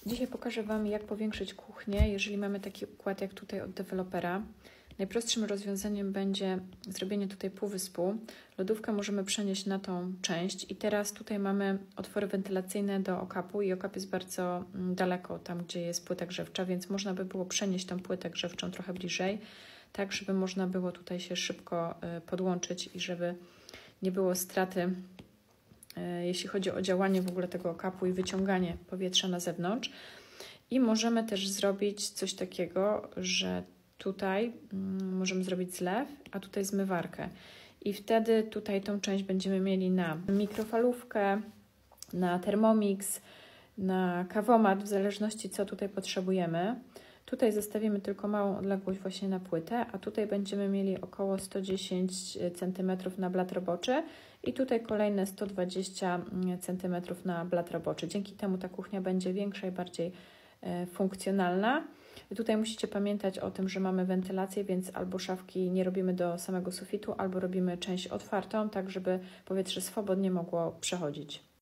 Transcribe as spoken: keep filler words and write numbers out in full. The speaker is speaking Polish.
Dzisiaj pokażę Wam, jak powiększyć kuchnię, jeżeli mamy taki układ jak tutaj od dewelopera. Najprostszym rozwiązaniem będzie zrobienie tutaj półwyspu. Lodówkę możemy przenieść na tą część i teraz tutaj mamy otwory wentylacyjne do okapu i okap jest bardzo daleko, tam gdzie jest płyta grzewcza, więc można by było przenieść tą płytę grzewczą trochę bliżej, tak żeby można było tutaj się szybko podłączyć i żeby nie było straty, jeśli chodzi o działanie w ogóle tego okapu i wyciąganie powietrza na zewnątrz. I możemy też zrobić coś takiego, że tutaj mm, możemy zrobić zlew, a tutaj zmywarkę. I wtedy tutaj tą część będziemy mieli na mikrofalówkę, na Thermomix, na kawomat, w zależności co tutaj potrzebujemy. Tutaj zostawimy tylko małą odległość właśnie na płytę, a tutaj będziemy mieli około sto dziesięć centymetrów na blat roboczy i tutaj kolejne sto dwadzieścia centymetrów na blat roboczy. Dzięki temu ta kuchnia będzie większa i bardziej e, funkcjonalna. I tutaj musicie pamiętać o tym, że mamy wentylację, więc albo szafki nie robimy do samego sufitu, albo robimy część otwartą, tak żeby powietrze swobodnie mogło przechodzić.